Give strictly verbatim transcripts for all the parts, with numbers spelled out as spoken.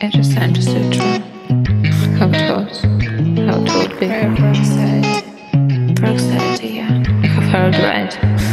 I just understood true. How it was, how it would be. Prayer for anxiety. For anxiety, yeah. I have heard right.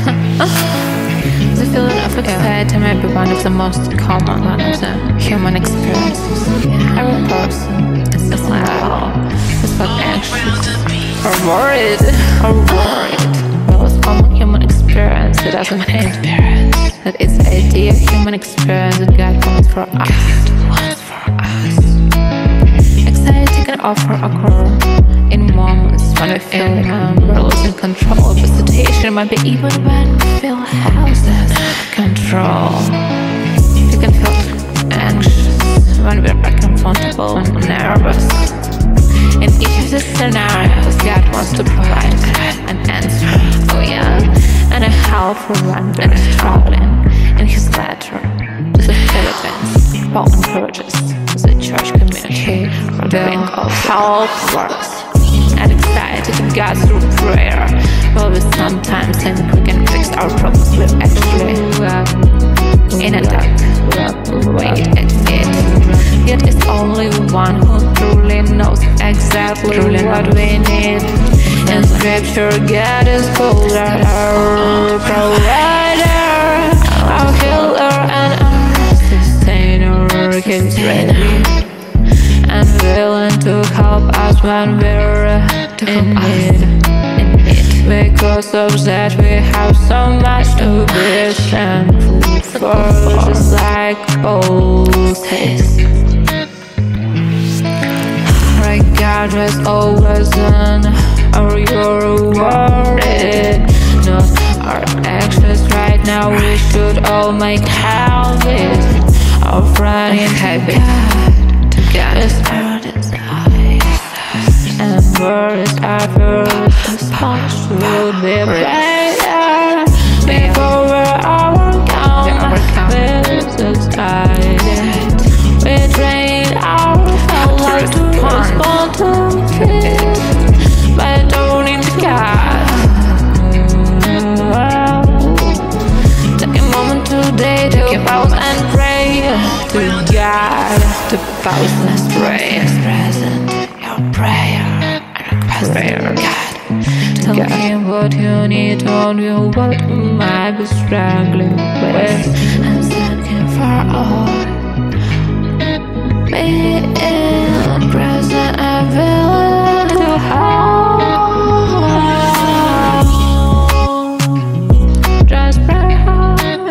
The feeling of anxiety might be one of the most common one of the human experiences. Yeah. Every person is somehow is but anxious or worried or worried. The most common human experience that doesn't experience. That it's the idea of human experience that God wants for us. Wants for us. Anxiety can often occur in moments when we feel like we're losing control of the situation, maybe even when we feel houses control. You can feel anxious when we're uncomfortable and nervous. In each of these scenarios, God wants to provide an answer. Oh yeah, and a help for when we're struggling. In his letter to the Philippians, Paul encourages the church community for the helpless and anxiety to God through prayer. While we sometimes think we can fix our problems, we actually in a dark way at it. Yet it's only one who truly knows exactly truly what we need. In Scripture, God is called our provider, our healer and our sustainer. He's ready and willing to help us when we're in need. Because of that, we have so much to be thankful for, just like Paul says. Regardless of whether or you're worried, no, our actions right now, we should all make habits of running habit to God is our desire, and worries are first response will be better before we're overcome with anxiety. We train ourselves to respond to it by turning to God. Take a moment today to pause and pray to God. To pause and pray. Present your prayer. Prayer, God. Tell God. Him what you need, tell you what you might be struggling with, and thank Him for all. Be in present and willing to help. Just pray hard.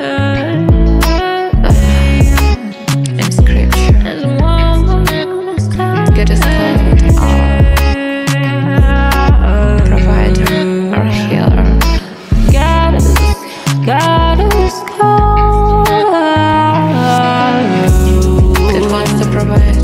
In Scripture, get us called our provider, our healer. God is, God is called. It wants to provide.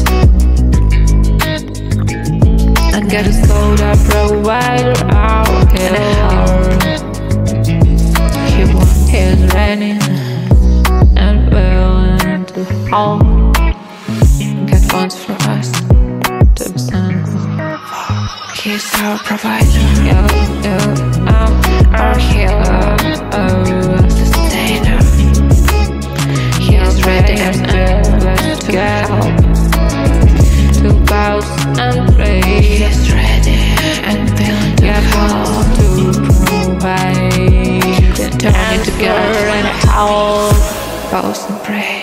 And God is called our provider, our healer. He wants, He is ready and willing to help. God wants for us to be thankful. He's our provider, yeah, yeah, um, our healer, our sustainer. He is ready and willing to help, to bow and pray. He is ready and willing to help, to provide, turn it together and help, bow and pray.